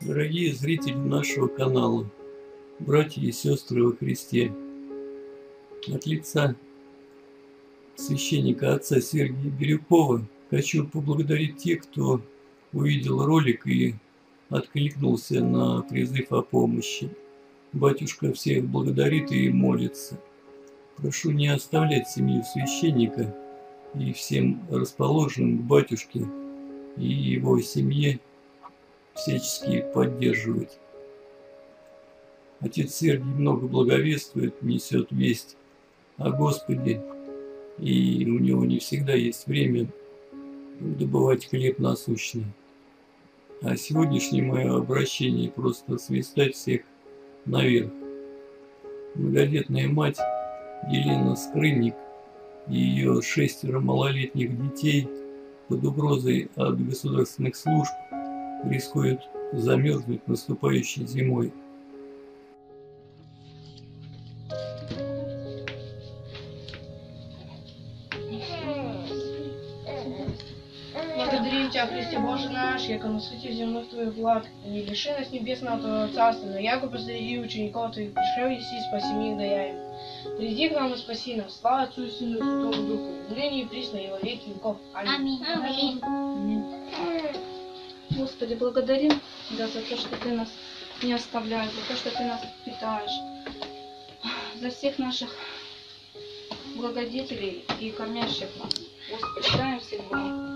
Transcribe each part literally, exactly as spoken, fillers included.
Дорогие зрители нашего канала, братья и сестры во Христе, от лица священника отца Сергия Бирюкова хочу поблагодарить тех, кто увидел ролик и откликнулся на призыв о помощи. Батюшка всех благодарит и молится. Прошу не оставлять семью священника и всем расположенным к батюшке и его семье всячески поддерживать. Отец Сергий много благовествует, несет весть о Господе, и у него не всегда есть время добывать хлеб насущный. А сегодняшнее мое обращение просто свистать всех наверх. Многодетная мать Елена Скрынник и ее шестеро малолетних детей под угрозой от государственных служб рискуют замерзнуть наступающей зимой. Благодарим Тебя, Христе Боже наш, яко насытив земных Твоих благ, не лиши нас небесного Твоего царства, но яко посреди учеников Твоих пришел еси, спаси их даяем. Приди к нам и спаси нас, слава Отцу и Сыну и Святому Духу, ныне и присно и во веки веков. Аминь. Аминь. Аминь. Господи, благодарим Тебя за то, что Ты нас не оставляешь, за то, что Ты нас питаешь, за всех наших благодетелей и кормящих нас. Господи, дай им всегда.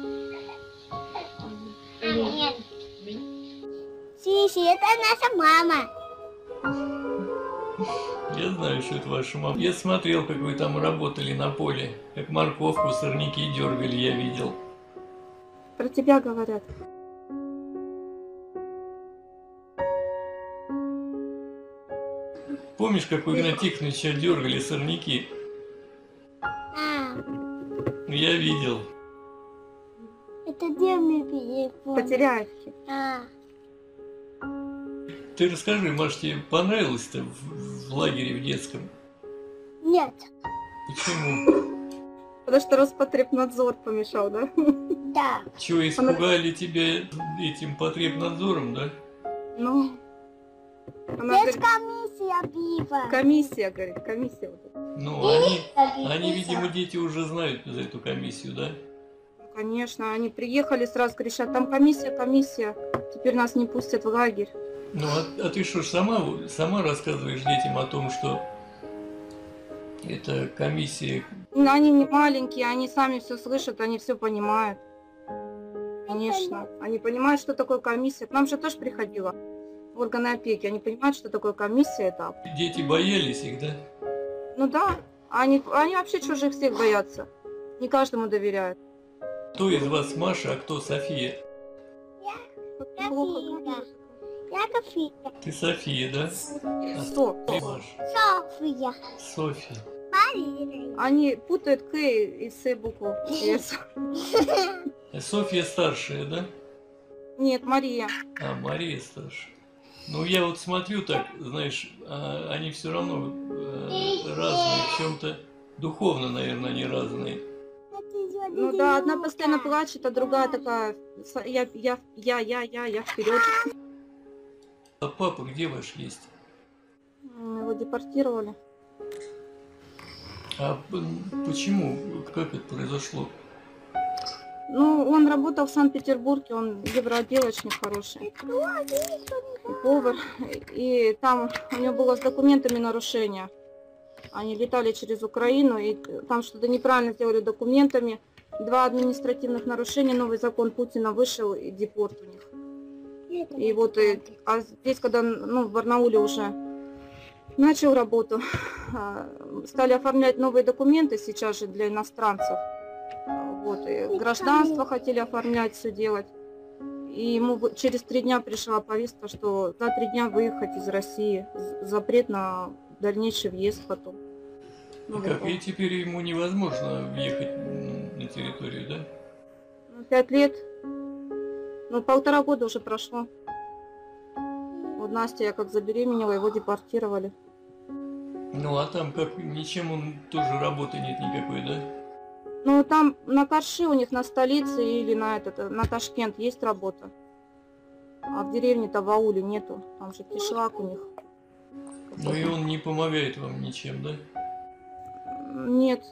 Сиси, это наша мама. Я знаю, что это ваша мама. Я смотрел, как вы там работали на поле, как морковку, сорняки дергали, я видел. Про тебя говорят. Помнишь, как у Игнатия Тихоновича дергали сорняки? А, Я видел. это где мы перепомним? Потеряевки. А, Ты расскажи, может, тебе понравилось-то в, в лагере в детском? нет. Почему? Потому что Роспотребнадзор помешал, да? Да. Чего, испугали тебя этим потребнадзором, да? Ну, она Здесь говорит, комиссия бива. комиссия, говорит, комиссия. Вот эта. Ну, они, они, видимо, дети уже знают за эту комиссию, да? Ну, конечно, они приехали сразу, кричат, там комиссия, комиссия, теперь нас не пустят в лагерь. Ну, а, а ты что ж сама, сама рассказываешь детям о том, что это комиссия? Ну, они не маленькие, они сами все слышат, они все понимают. Конечно, они понимают, что такое комиссия. К нам же тоже приходила органы опеки, они понимают, что такое комиссия, это. Дети боялись их, да? Ну да, они, они вообще чужих всех боятся, не каждому доверяют. Кто из вас Маша, а кто София? Плохо. София. Я София. Ты София, да? А Что? ты Маша. София. Софья. Марина. Они путают К и С букву. С. А Софья старшая, да? Нет, Мария. А, Мария старшая. Ну, я вот смотрю так, знаешь, а, они все равно э, разные, в чем-то духовно, наверное, они разные. Ну да, одна постоянно плачет, а другая такая, с- я, я, я, я, я, я вперед. А папа где ваш есть? Его депортировали. А п- почему? Как это произошло? Ну, он работал в Санкт-Петербурге, он евроотделочник хороший, и повар. И там у него было с документами нарушение. Они летали через Украину, и там что-то неправильно сделали документами. Два административных нарушения, новый закон Путина вышел, и депорт у них. И вот, и, а здесь, когда, ну, в Барнауле уже начал работу, а, стали оформлять новые документы сейчас же для иностранцев. Вот, и гражданство хотели оформлять, все делать. И ему в- через три дня пришла повестка, что за три дня выехать из России. З- Запрет на дальнейший въезд потом. Ну, И как? вот, И теперь ему невозможно въехать м, на территорию, да? ну, Пять лет. Ну, полтора года уже прошло. Вот Настя, я как забеременела, его депортировали. Ну, а там как, ничем он тоже работы нет никакой, да? Ну, там на Карши у них на столице или на этот, на Ташкент есть работа. А в деревне-то в ауле нету. Там же кишлак у них. Ну и он не помогает вам ничем, да? Нет.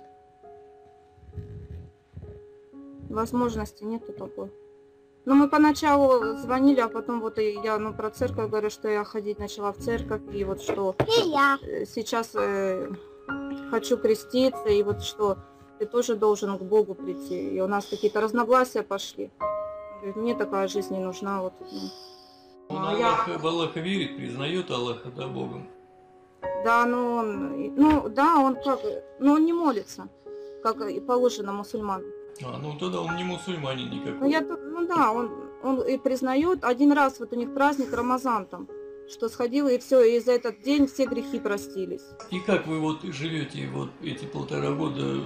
Возможности нету такой. Ну, мы поначалу звонили, а потом вот и я, ну, про церковь говорю, что я ходить начала в церковь, и вот что И я. э, сейчас э, хочу креститься, и вот что ты тоже должен к Богу прийти. И у нас какие-то разногласия пошли. Говорит, мне такая жизнь не нужна. Вот, ну. Он А я- Аллах, в Аллаха верит, признает Аллаха, да, Богом. Да, ну он, ну да, он как, ну он не молится, как и положено мусульманам. А, ну тогда он не мусульманин никакой. Ну, я, тут- ну да, он, он и признает. Один раз вот у них праздник Рамазан там, что сходила, и все, и за этот день все грехи простились. И как вы вот живете вот эти полтора года? э,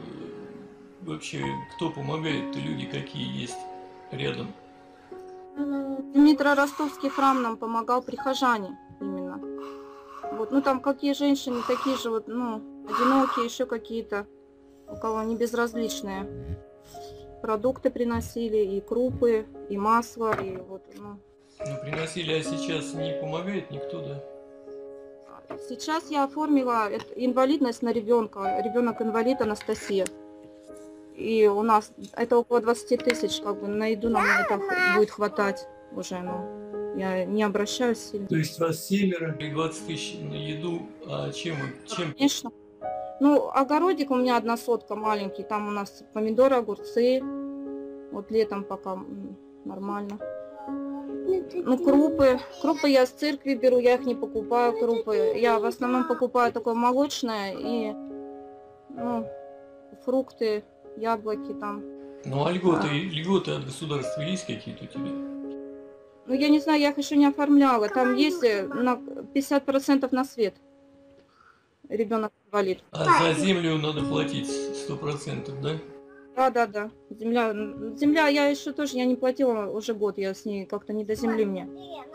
Вообще, кто помогает? Люди какие есть рядом? Дмитро-Ростовский храм нам помогал, прихожане именно. Вот, ну там какие женщины, такие же вот, ну, одинокие, еще какие-то, у кого не безразличные. Продукты приносили, и крупы, и масло, и вот, ну. Ну, приносили, а сейчас не помогает никто, да? Сейчас я оформила это- инвалидность на ребенка, ребенок инвалид Анастасия. И у нас это около двадцати тысяч, как бы на еду нам не так будет хватать уже, ну. Я не обращаюсь сильно. То есть вас семеро, и двадцать тысяч на еду, а чем вы, чем? Конечно. Ну, огородик у меня одна сотка маленький, там у нас помидоры, огурцы. Вот летом пока м, нормально. Ну, крупы. Крупы я с церкви беру, я их не покупаю, крупы. Я в основном покупаю такое молочное и, ну, фрукты, яблоки там. Ну, а льготы, льготы от государства есть какие-то у тебя? Ну, я не знаю, я их еще не оформляла. Там есть э, на пятьдесят процентов на свет. Ребенок инвалид. А за землю надо платить сто процентов, да? Да, да, да. Земля, м, земля, я еще тоже, я не платила уже год, я с ней как-то не до земли мне.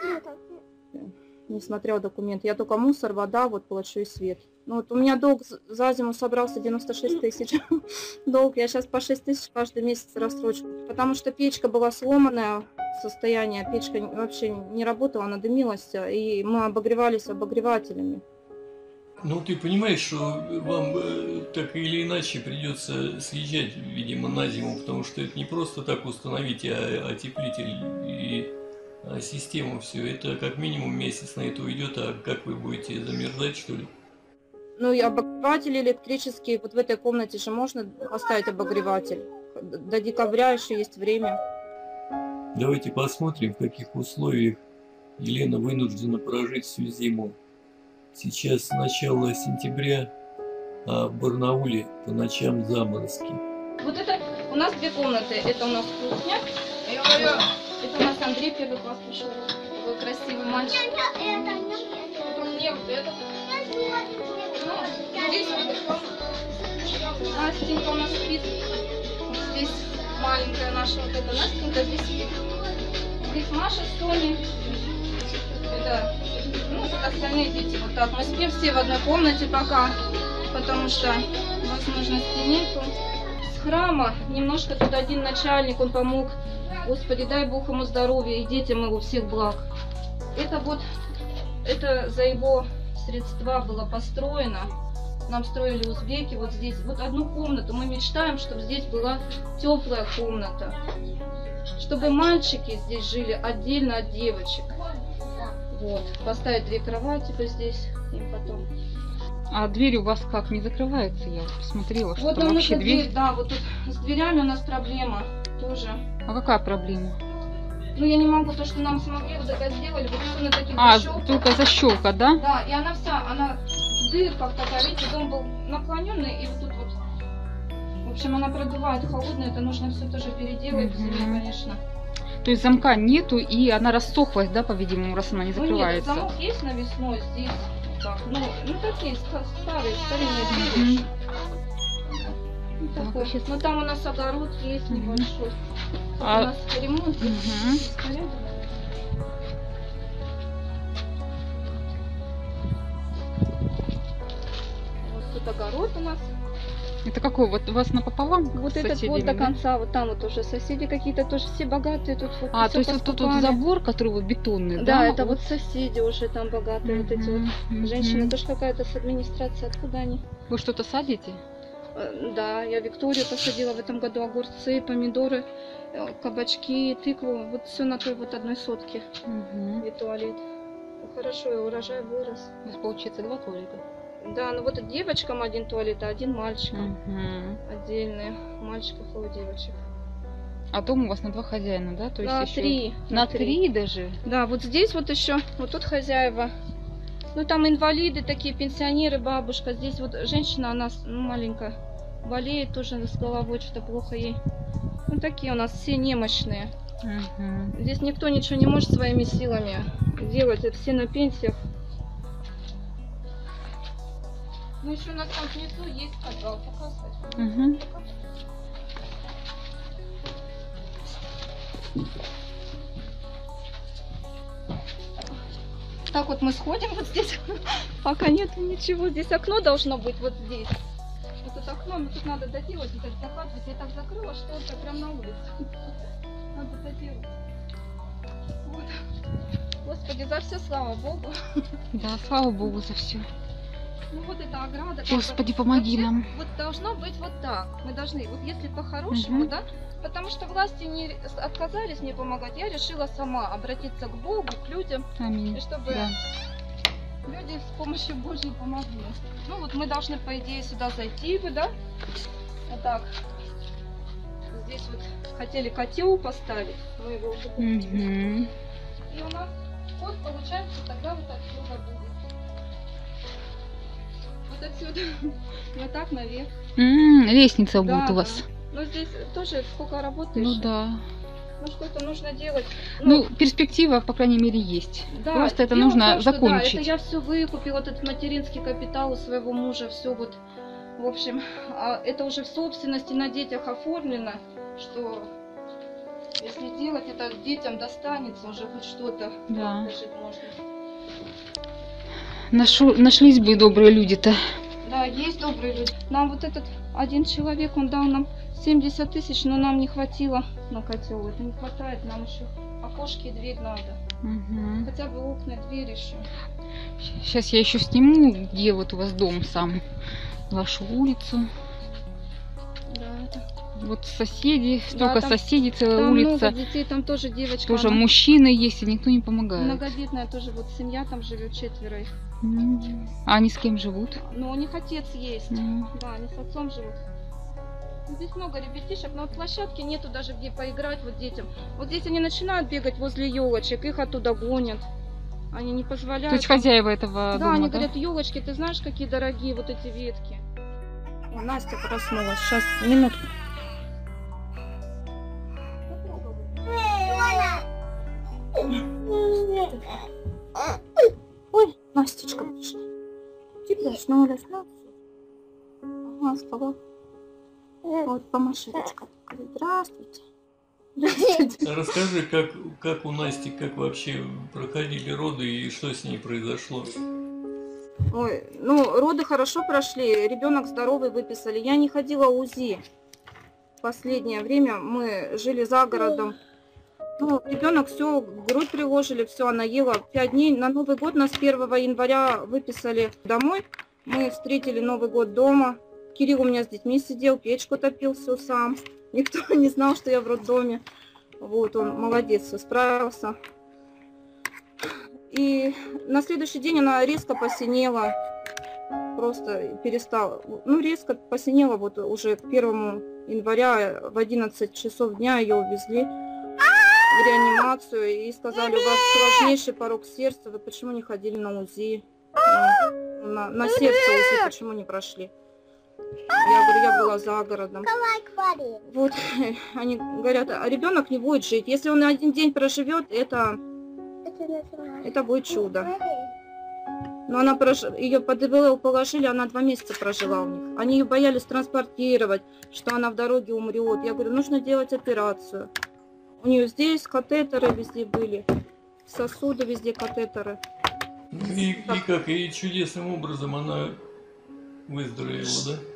Не смотрела документы. Я только мусор, вода, вот плачу и свет. Ну вот у меня долг з- за зиму собрался девяносто шесть тысяч. Долг, я сейчас по шесть тысяч каждый месяц рассрочку. Потому что печка была сломанная, состояние, печка н- вообще не работала, она дымилась, и мы обогревались обогревателями. Ну, ты понимаешь, что вам э, так или иначе придется съезжать, видимо, на зиму, потому что это не просто так установить, а отеплитель и а, систему все. Это как минимум месяц на это уйдет, а как вы будете замерзать, что ли? Ну и обогреватели электрические, вот в этой комнате же можно поставить обогреватель. До декабря еще есть время. Давайте посмотрим, в каких условиях Елена вынуждена прожить всю зиму. Сейчас начало сентября, а в Барнауле по ночам заморозки. Вот это у нас две комнаты. Это у нас кухня. Я говорю, это у нас Андрей, первый класс пришел. Такой красивый мальчик. Потом мне вот это. Ну, здесь вот Настенька у нас спит. Вот здесь маленькая наша вот эта Настенька здесь спит. Здесь Маша с Тоней. Это, ну, вот остальные дети вот так. Мы спим все в одной комнате пока, потому что возможности нету. С храма немножко тут один начальник, он помог. Господи, дай Бог ему здоровья и детям его всех благ. Это вот, это за его средства было построено. Нам строили узбеки вот здесь. Вот одну комнату. Мы мечтаем, чтобы здесь была теплая комната. Чтобы мальчики здесь жили отдельно от девочек. Вот. Поставить две кровати вот здесь им потом. А дверь у вас как, не закрывается? Я посмотрела, что Вот там нам вообще нужна дверь. дверь, да, вот тут с дверями у нас проблема тоже. А какая проблема? Ну я не могу, то, что нам смогли вот это сделали, вот все на таких А, защелках. только защелка, да? Да, и она вся, она в дырках такая, видите, дом был наклоненный, и вот тут вот, в общем, она продувает холодно, это нужно все тоже переделать, Мгм. себе, конечно. То есть замка нету, и она рассохлась, да, по-видимому, раз она не Ну нет, закрывается. замок есть навесной здесь, так, ну, ну такие ста- старые, старинные Мгм. двери. Ну, Так, такой. сейчас- Ну там у нас огород есть Мгм. небольшой. Тут А- у нас ремонт, здесь Мгм. есть порядок. Вот тут огород у нас. Это какой? Вот у вас напополам? Вот с этот вот соседями, до да? конца, вот там вот уже соседи какие-то тоже все богатые тут. Вот А, всё то есть вот тут вот поскупали. забор, который вот бетонный, Да, да? это вот соседи уже там богатые, вот эти вот Мгм, женщины. мгм. Тоже какая-то с администрации, откуда они? Вы что-то садите? Э, Да, я Викторию посадила в этом году, огурцы, помидоры, э, кабачки, тыкву. Вот все на той вот одной сотке. Мгм. И туалет. Хорошо, и урожай вырос. У вас получается два туалета. Да, ну вот девочкам один туалет, а один мальчикам. Мгм. Отдельные. У мальчиков и у девочек. А дом у вас на два хозяина, да? То есть На еще три. на три даже. Да, вот здесь вот еще, вот тут хозяева. Ну там инвалиды такие, пенсионеры, бабушка. Здесь вот женщина, она с- ну, маленькая, болеет тоже с головой, что-то плохо ей. Ну такие у нас все немощные. Мгм. Здесь никто ничего не может своими силами делать, это все на пенсиях. Ну еще у нас там внизу есть подвал, показывать. Мгм. Так вот мы сходим вот здесь, пока нет ничего. Здесь окно должно быть вот здесь. Вот это окно, но тут надо доделать, вот это закладывать. Я так закрыла, что это прям на улице. Надо доделать. Вот. Господи, за все слава Богу. Да, слава Богу за все. Ну вот эта ограда. как Господи, бы, помоги вообще, нам. Вот должно быть вот так. Мы должны, вот если по-хорошему, Мгм. да, потому что власти не отказались мне помогать, я решила сама обратиться к Богу, к людям, Аминь. и чтобы Да. люди с помощью Божьей помогли. Ну вот мы должны, по идее, сюда зайти бы, да? Вот так. Здесь вот хотели котел поставить, мы его уже купили. Мгм. И у нас вход получается тогда вот отсюда будет. Вот отсюда. Вот так наверх. М, Лестница Да, будет у да. вас. Ну здесь тоже сколько работаешь. Ну да. Ну что-то нужно делать. Ну, перспектива, по крайней мере, есть. да, просто это дело в нужно том, что, закончить. Да, это я все выкупила, этот материнский капитал у своего мужа, все вот, в общем, а это уже в собственности на детях оформлено, что если делать, это детям достанется уже хоть что-то. Да. Прожить можно. Нашу, нашлись бы добрые люди-то. Да, есть добрые люди. Нам вот этот один человек, он дал нам семьдесят тысяч, но нам не хватило на котел. Это не хватает, нам еще окошки и дверь надо. Мгм. Хотя бы окна, дверь еще. Сейчас я еще сниму, где вот у вас дом сам. Вашу улицу. Да, это... Вот соседи, Да, столько там- соседей, целая Там улица. много детей, там тоже девочка. Тоже она мужчины есть, и никто не помогает. многодетная тоже, вот семья там живет, четверо их. М. А они с кем живут? Но у них отец есть. М. Да, они с отцом живут. Ну, здесь много ребятишек, но вот площадки нету даже где поиграть вот детям. Вот здесь они начинают бегать возле елочек, их оттуда гонят. Они не позволяют. То есть там- хозяева этого Да, дома, они да? говорят, елочки, ты знаешь, какие дорогие вот эти ветки. О, Настя проснулась. Сейчас, минутку. Ой, Настечка пришла. Тебя проснулась, ну. Ага, спала. Вот, помаши ручкой. Говорит, здравствуйте. Здравствуйте. Расскажи, как, как у Насти, как вообще проходили роды и что с ней произошло? Ой, ну, роды хорошо прошли, ребенок здоровый выписали. Я не ходила в УЗИ. Последнее время мы жили за городом. Ну, ребенок все, грудь приложили, все, она ела пять дней. На Новый год нас первого января выписали домой. Мы встретили Новый год дома. Кирилл у меня с детьми сидел, печку топил все сам. Никто не знал, что я в роддоме. Вот, он молодец, все справился. И на следующий день она резко посинела. Просто перестала. Ну, резко посинела. Вот уже к первому января в одиннадцать часов дня ее увезли в реанимацию. И сказали, у вас сложнейший порог сердца. Вы почему не ходили на УЗИ? На, на сердце УЗИ почему не прошли? Я говорю, я была за городом. Вот, они говорят, а ребенок не будет жить. Если он один день проживет, это, это будет чудо. Но она прож... ее под ИВЛ положили, она два месяца прожила у них. Они ее боялись транспортировать, что она в дороге умрет. Я говорю, нужно делать операцию. У нее здесь катетеры везде были, сосуды везде катетеры. Ну и, и как, и чудесным образом она выздоровела, да?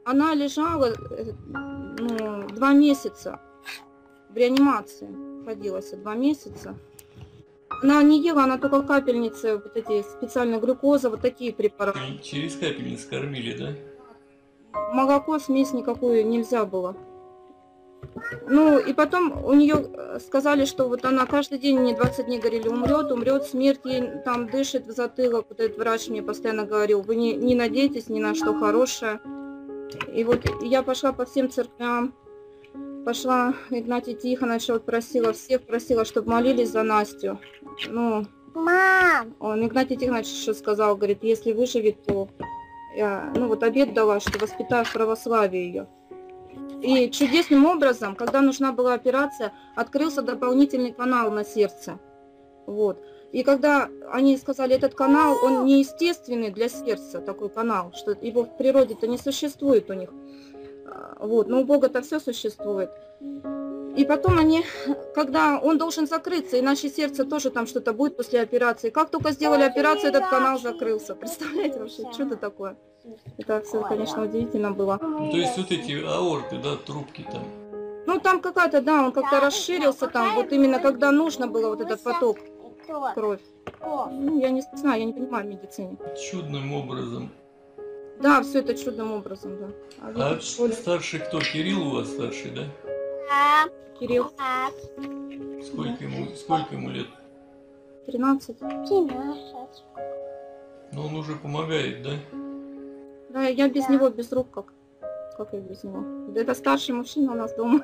Она лежала э, ну, два месяца в реанимации, находилась два месяца. Она не ела, она только капельницы, вот эти специальные глюкоза, вот такие препараты. Через капельницы кормили, да? Молоко, смесь никакую нельзя было. Ну, и потом у нее сказали, что вот она каждый день, мне двадцать дней говорили, умрет, умрет, смерть ей там дышит в затылок. Вот этот врач мне постоянно говорил, вы не, не надейтесь ни на что хорошее. И вот я пошла по всем церквям, пошла Игнатий Тихонович, вот просила всех, просила, чтобы молились за Настю. Ну, Мам! он, Игнатий Тихонович еще сказал, говорит, если выживет, то я, ну вот обет дала, что воспитаю в православии ее. И чудесным образом, когда нужна была операция, открылся дополнительный канал на сердце. Вот. И когда они сказали, этот канал, он неестественный для сердца, такой канал, что его в природе-то не существует у них. Вот. Но у Бога-то все существует. И потом они, когда он должен закрыться, иначе сердце тоже там что-то будет после операции. Как только сделали операцию, этот канал закрылся. Представляете вообще, что-то такое? Это все, конечно, удивительно было. То есть вот эти аорты, да, трубки там. Ну там какая-то, да, он как-то расширился там, вот именно когда нужно было вот этот поток, кровь. Ну, я не знаю, я не понимаю в медицине. Чудным образом. Да, все это чудным образом, да. А, А видите, что ли? старший кто? Кирилл у вас старший, да? Кирилл, Сколько ему, сколько ему лет? тринадцать. Но он уже помогает, да? Да, я без него, без рук как. Как я без него? Да это старший мужчина у нас дома.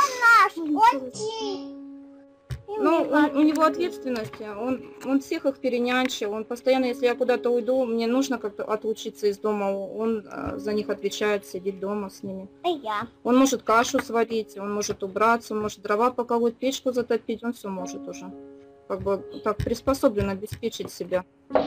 Ну, у, у него ответственность, он, он всех их перенянчил, он постоянно, если я куда-то уйду, мне нужно как-то отлучиться из дома, он а, за них отвечает, сидит дома с ними. Он может кашу сварить, он может убраться, он может дрова поколоть, печку затопить, он все может уже. Как бы так приспособлен обеспечить себя.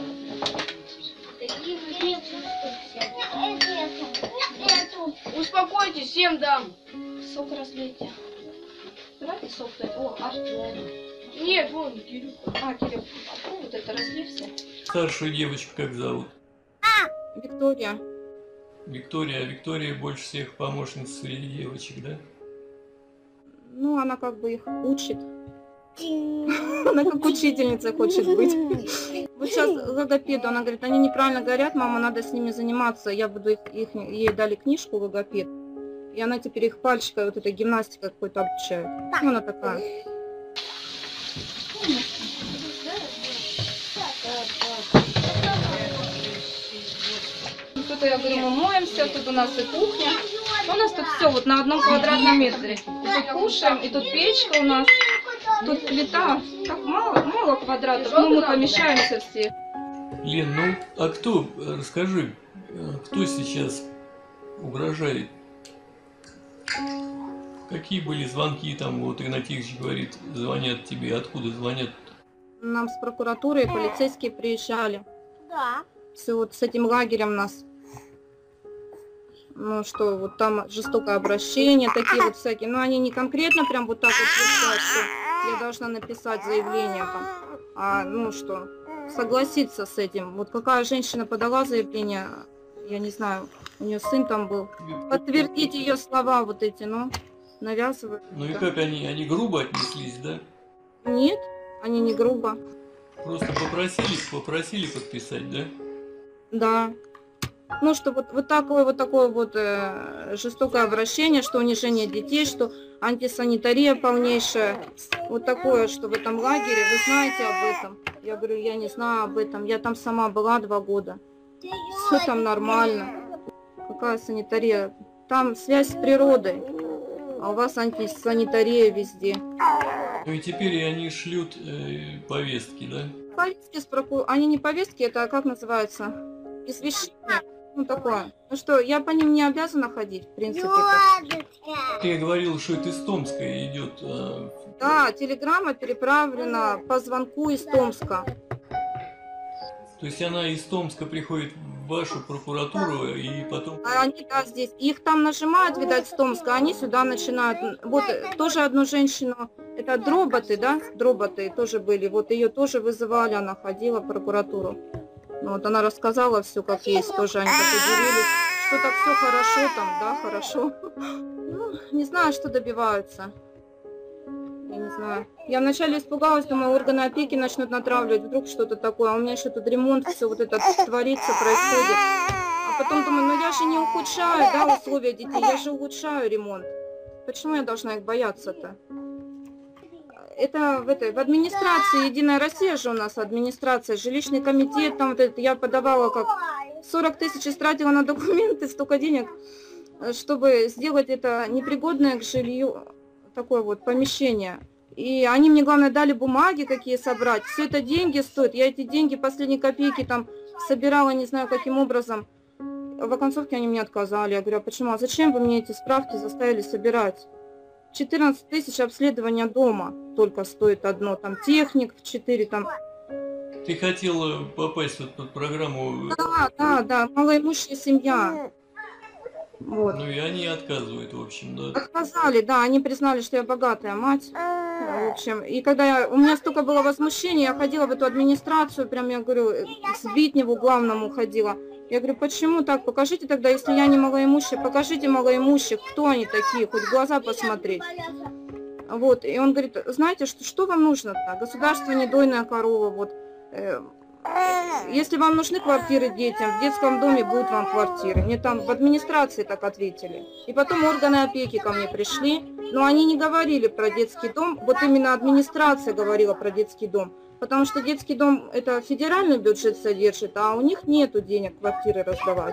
Успокойтесь, всем дам. Сок разлейте. Давайте сок дать. О, Артем. Нет, вон, Кирилл. А, Кирилл, а вот это разлився. Старшую девочку как зовут? Виктория. Виктория. А Виктория больше всех помощница среди девочек, да? Ну, она как бы их учит. Она как учительница хочет быть. Вот сейчас логопеду, она говорит, они неправильно говорят, мама, надо с ними заниматься. Я буду их, их ей дали книжку логопед. И она теперь их пальчикой, вот этой гимнастикой какой-то обучает. Ну, она такая. Тут, я говорю, мы моемся, тут у нас и кухня. У нас тут все вот на одном квадратном метре. И тут кушаем, и тут печка у нас. Тут плита. Так мало, мало квадратов, но мы помещаемся все. Лен, ну, а кто, расскажи, кто сейчас угрожает? Какие были звонки там, вот Игнатий Ильич говорит, звонят тебе, откуда звонят? Нам с прокуратуры полицейские приезжали. Да. Все вот с этим лагерем нас. Ну что, вот там жестокое обращение, такие вот всякие. Но они не конкретно прям вот так вот писают, что я должна написать заявление там. А, ну что, согласиться с этим. Вот какая женщина подала заявление, я не знаю, у нее сын там был. Подтвердить ее слова вот эти, ну, навязывают. Ну и как они, они грубо отнеслись, да? Нет, они не грубо. Просто попросили, попросили подписать, да? Да. Ну, что вот, вот такое вот такое вот э, жестокое обращение, что унижение детей, что антисанитария полнейшая. Вот такое, что в этом лагере, вы знаете об этом? Я говорю, я не знаю об этом. Я там сама была два года. Все там нормально. Какая санитария? Там связь с природой. А у вас антисанитария везде. Ну и теперь они шлют э, повестки, да? Повестки с проку... Они не повестки, это как называется? Извещение. Ну такое. Ну что, я по ним не обязана ходить, в принципе. Ты говорил, что это из Томска идет. А... Да, телеграмма переправлена по звонку из Томска. То есть она из Томска приходит в вашу прокуратуру и потом... А они, да, здесь. Их там нажимают, видать, с Томска, они сюда начинают. Вот тоже одну женщину, это Дроботы, да? Дроботы тоже были. Вот ее тоже вызывали, она ходила в прокуратуру. Ну, вот она рассказала все как есть, тоже они так удивились, что так все хорошо там, да, хорошо. Ну, не знаю, что добиваются. Я не знаю. Я вначале испугалась, думаю, органы опеки начнут натравливать, вдруг что-то такое, а у меня еще тут ремонт, все вот это творится, происходит. А потом думаю, ну я же не ухудшаю, да, условия детей, я же улучшаю ремонт. Почему я должна их бояться-то? Это в этой, в администрации, Единая Россия же у нас администрация, жилищный комитет, там вот это, я подавала как сорок тысяч истратила на документы, столько денег, чтобы сделать это непригодное к жилью такое вот помещение. И они мне, главное, дали бумаги какие собрать. Все это деньги стоит. Я эти деньги, последние копейки там собирала, не знаю каким образом. В оконцовке они мне отказали. Я говорю, а почему? А зачем вы мне эти справки заставили собирать? четырнадцать тысяч обследования дома только стоит одно. Там техник в четыре там. Ты хотела попасть в эту программу? Да, да, да, малоимущая семья. Вот. Ну и они отказывают, в общем, да? Отказали, да, они признали, что я богатая мать. В общем, и когда я, у меня столько было возмущения, я ходила в эту администрацию, прям, я говорю, к Сбитневу главному ходила. Я говорю, почему так? Покажите тогда, если я не малоимущая, покажите малоимущих, кто они такие, хоть в глаза посмотреть. Вот, и он говорит, знаете, что, что вам нужно-то? Государство не дойная корова, вот. Если вам нужны квартиры детям, в детском доме будут вам квартиры. Мне там в администрации так ответили. И потом органы опеки ко мне пришли, но они не говорили про детский дом. Вот именно администрация говорила про детский дом. Потому что детский дом это федеральный бюджет содержит, а у них нету денег квартиры раздавать.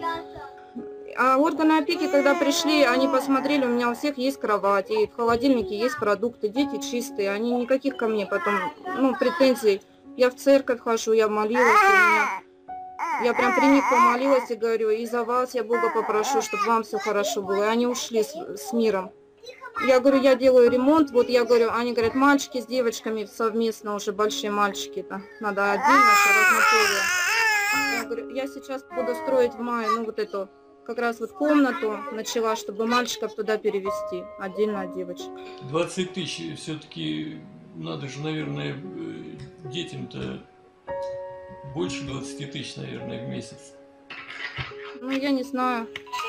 А органы опеки, когда пришли, они посмотрели, у меня у всех есть кровать, и в холодильнике есть продукты, дети чистые, они никаких ко мне потом, ну, претензий. Я в церковь хожу, я молилась, у меня... я прям при них помолилась и говорю, и за вас я Бога попрошу, чтобы вам все хорошо было. И они ушли с, с миром. Я говорю, я делаю ремонт, вот я говорю, они говорят, мальчики с девочками совместно, уже большие мальчики-то, надо отдельно, разнотовые. Я говорю, я сейчас буду строить в мае, ну вот эту, как раз вот комнату начала, чтобы мальчиков туда перевести, отдельно от девочек. двадцать тысяч все-таки надо же, наверное, детям-то больше двадцати тысяч, наверное, в месяц. Ну, я не знаю.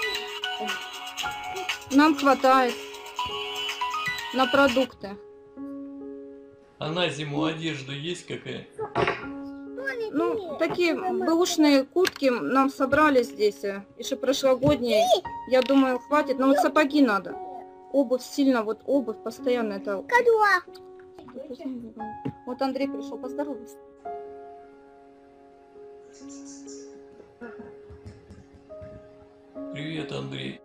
Нам хватает на продукты. А на зиму одежда есть какая? Ну, такие бэушные куртки нам собрали здесь, еще прошлогодние. Я думаю, хватит. Но вот сапоги надо. Обувь сильно, вот обувь постоянно это... Вот Андрей пришел, поздоровайся. Привет, Андрей.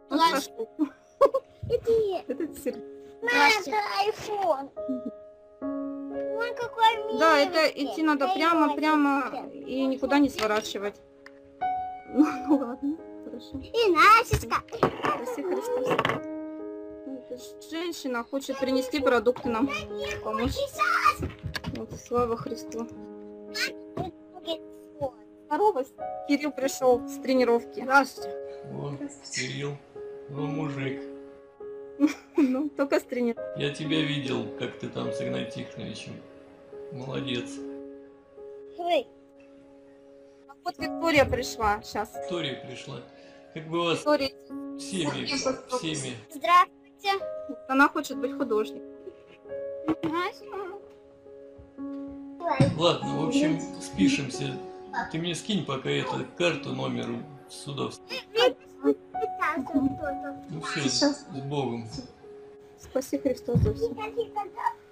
Иди. Это Сергей. Настя, айфон. Ой, какой милый. Да, это идти надо прямо, прямо и никуда не сворачивать. Ну, ну ладно, хорошо. И Настечка. Спасибо, Христос. Женщина хочет принести продукты нам, помочь. Вот, слава Христу. Здорово, Кирилл пришел с тренировки. Здравствуйте. О, Кирилл, ну мужик. Ну, только с тренировки. Я тебя видел, как ты там с Игнатием Тихоновичем. Молодец. Ой. Вот Виктория пришла сейчас. Виктория пришла. Как бы вас Виктория. всеми, всеми. Здравствуйте. Она хочет быть художником. Ладно, в общем, спишемся. Ты мне скинь пока эту карту, номер сюда. Ну все, с Богом. Спаси Христос за все.